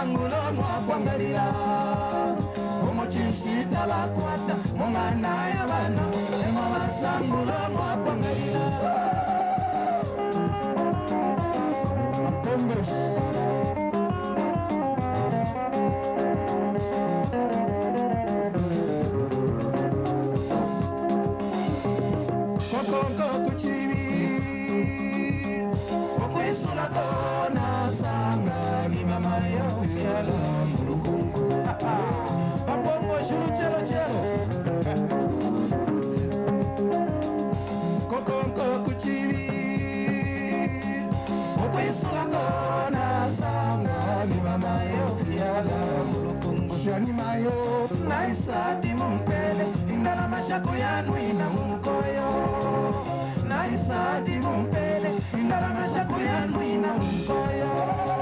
masangulo mwakwangalira umuchishita bakwata mumana y'abana ema masangulo mwakwangalira Kokongo kuchibi okwesula kona sanga ni mama yo yala mulukungu Bapongosho chelo chelo Kokongo kuchibi okwesula kona sanga ni mama yo yala mulukungu shani mayo naisa timumpele indala mashako yanu ina mumkoyo naisa timumpele indala mashako yanu ina mumkoyo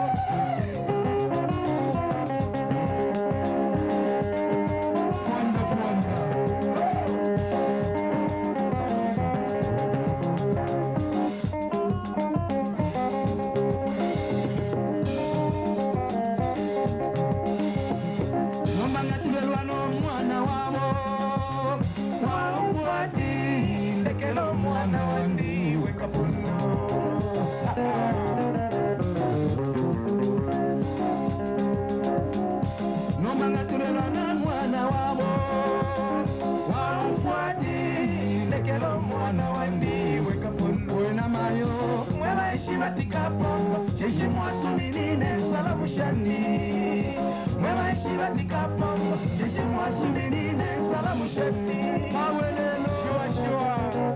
Cheshi mwasuminine salamushani Mwewa ishibatika pongo Cheshi mwasuminine salamushani Mawelelo Shua shua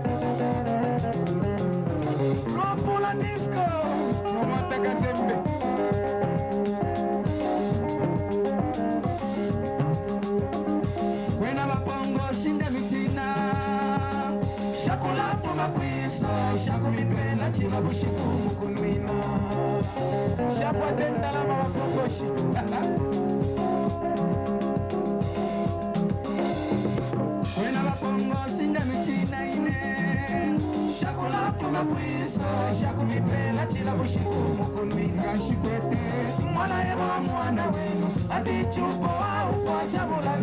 Ropula disco Nomata kazembe Kwena mapongo shinda mitina Shakula tuma kwisa Shakumipela chila bushiku mukunwina Shakwa tenda la Mwampapusha Kwena Bapongosh inda mitina ine Shakula tuma kwisa Shakumipela chila bushiku mukunwina Shikwete Mwana yeba mwana wenu Ati chupo au kwa chabula